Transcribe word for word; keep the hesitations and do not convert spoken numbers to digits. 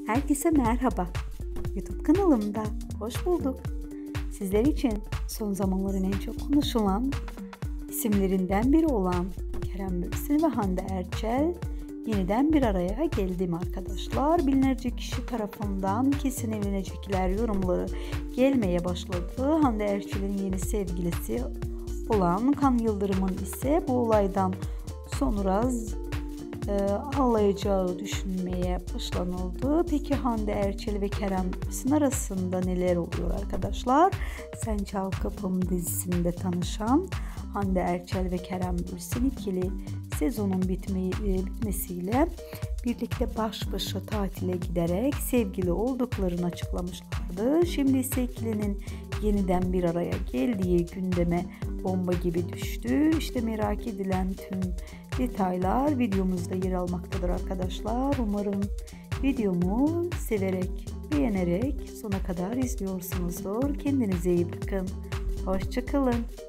Herkese merhaba. YouTube kanalımda hoş bulduk. Sizler için son zamanların en çok konuşulan isimlerinden biri olan Kerem Bürsin ve Hande Erçel yeniden bir araya geldim arkadaşlar. Binlerce kişi tarafından kesin evlenecekler yorumları gelmeye başladı. Hande Erçel'in yeni sevgilisi olan Kan Yıldırım'ın ise bu olaydan sonra e, ağlayacağı düşünmeye başlanıldı. Peki Hande Erçel ve Kerem Bürsin arasında neler oluyor arkadaşlar? Sen Çal Kapım dizisinde tanışan Hande Erçel ve Kerem Bürsin ikili sezonun bitmeyi, e, bitmesiyle birlikte baş başa tatile giderek sevgili olduklarını açıklamışlardı. Şimdi ise ikilinin yeniden bir araya geldiği gündeme bomba gibi düştü. İşte merak edilen tüm detaylar videomuzda yer almaktadır arkadaşlar. Umarım videomu severek, beğenerek sona kadar izliyorsunuzdur. Kendinize iyi bakın. Hoşça kalın.